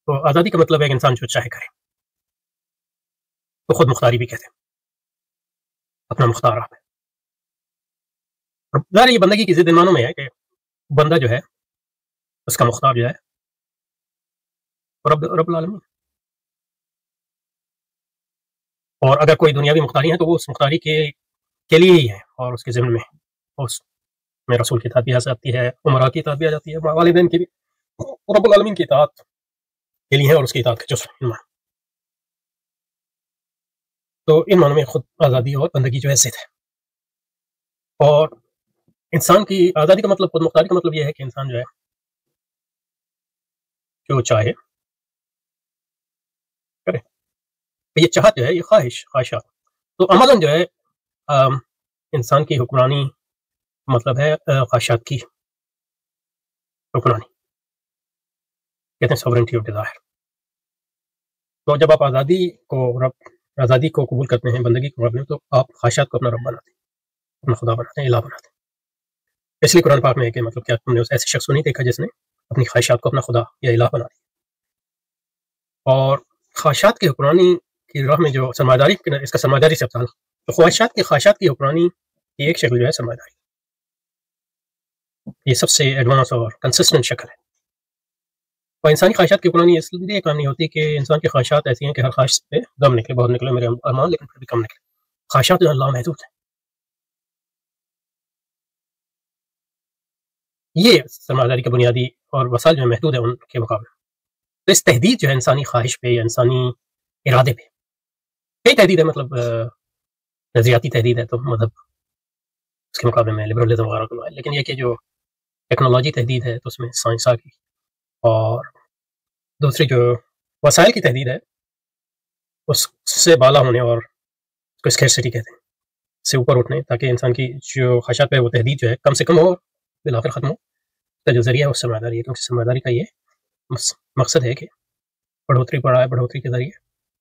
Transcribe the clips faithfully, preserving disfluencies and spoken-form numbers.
تو آزادی کا مطلب ہے کہ انسان جو چاہے کرے، تو خود مختاری بھی کہتے ہیں، اپنا مختار آپ ہے۔ ظاہر یہ بندگی کی ضد ان معنوں میں ہے کہ بندہ جو ہے اس کا مختار جو ہے رب رب العالمین، اور اگر کوئی دنیاوی مختاری ہے تو وہ اس مختاری کے کے لیے ہی ہے، اور اس کے ضمن میں اس میں رسول کی اطاعت بھی آ جاتی ہے، عمرا کی اطاعت بھی آ جاتی ہے، والدین کی بھی رب العالمین کی اطاعت کے لیے ہے، اور اس کی اطاعت کا جزو ان معنوں۔ تو ان معنوں میں خود آزادی اور بندگی جو ہے ضد ہے۔ اور انسان کی آزادی کا مطلب، خود مختاری کا مطلب یہ ہے کہ انسان جو ہے جو چاہے کرے، یہ چاہت جو ہے یہ خواہش خواہشات، تو عملاً جو ہے انسان کی حکمرانی مطلب ہے خواہشات کی حکمرانی، کہتے ہیں سوورنٹی آف ڈیزائر۔ تو جب آپ آزادی کو رب آزادی کو قبول کرتے ہیں، بندگی کو قبول کرتے ہیں، تو آپ خواہشات کو اپنا رب بناتے ہیں، اپنا خدا بناتے ہیں، الہ بناتے ہیں۔ اس لیے قرآن پاک میں ہے کہ مطلب کیا تم نے اس ایسے شخص کو نہیں دیکھا جس نے اپنی خواہشات کو اپنا خدا یا الہ بنا دیا؟ اور خواہشات کی حکمرانی کی راہ میں جو سرمایہ داری، اس کا سرمایہ داری سے ابطال، تو خواہشات کی خواہشات کی حکمرانی کی ایک شکل جو ہے سرمایہ داری، یہ سب سے ایڈوانس اور کنسسٹنٹ شکل ہے۔ اور انسانی خواہشات کی حکمرانی اس لیے کام نہیں ہوتی کہ انسان کی خواہشات ایسی ہیں کہ ہر خواہش پہ دم نکلے، بہت نکلے میرے ارمان، لیکن پھر بھی کم نکلے۔ خواہشات جو اللہ محدود ہیں، یہ سرمایہ داری کا بنیادی اور وسائل جو ہے محدود ہے ان کے مقابلے۔ تو اس تحدید جو ہے انسانی خواہش پہ یا انسانی ارادے پہ، کئی تحدید ہے، مطلب نظریاتی تحدید ہے تو مذہب اس کے مقابلے میں لبرلزم وغیرہ کو ہے، لیکن یہ کہ جو ٹیکنالوجی تحدید ہے تو اس میں سائنسا کی، اور دوسری جو وسائل کی تحدید ہے اس سے بالا ہونے اور اس کو اسکیرسٹی کہتے ہیں، سے اوپر اٹھنے، تاکہ انسان کی جو خواہشات پہ وہ تحدید جو ہے کم سے کم ہو، بالآخر ختم ہو۔ اس کا جو ذریعہ ہے وہ سرمایہ داری ہے، کیونکہ سرمایہ داری کا یہ مقصد ہے کہ بڑھوتری بڑھائے، بڑھوتری کے ذریعے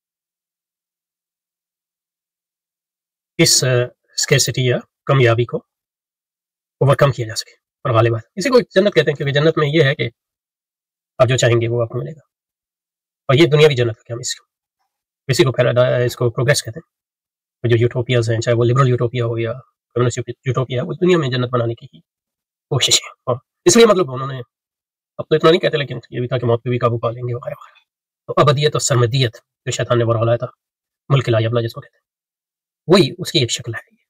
اس اسکیرسٹی یا کمیابی کو اوور کم کیا جا سکے اور غالب آئے۔ اسی کو جنت کہتے ہیں، کیونکہ جنت میں یہ ہے کہ آپ جو چاہیں گے وہ آپ کو ملے گا، اور یہ دنیاوی جنت ہے کہ ہم اس کو اسی کو پھیلا اس کو پروگریس کہتے ہیں۔ جو یوٹوپیاز ہیں، چاہے وہ لبرل یوٹوپیا ہو یا کمیونسٹ یوٹوپیا، وہ دنیا میں جنت بنانے کی کوشش ہے، اور اس لیے مطلب انہوں نے اب تو اتنا نہیں کہتے، لیکن یہ بھی تھا کہ موت پہ بھی قابو پا لیں گے وغیرہ وغیرہ۔ تو ابدیت اور سرمدیت جو شیطان نے برا لایا تھا، ملک لا یبلا جس کو کہتے ہیں، وہی اس کی ایک شکل ہے۔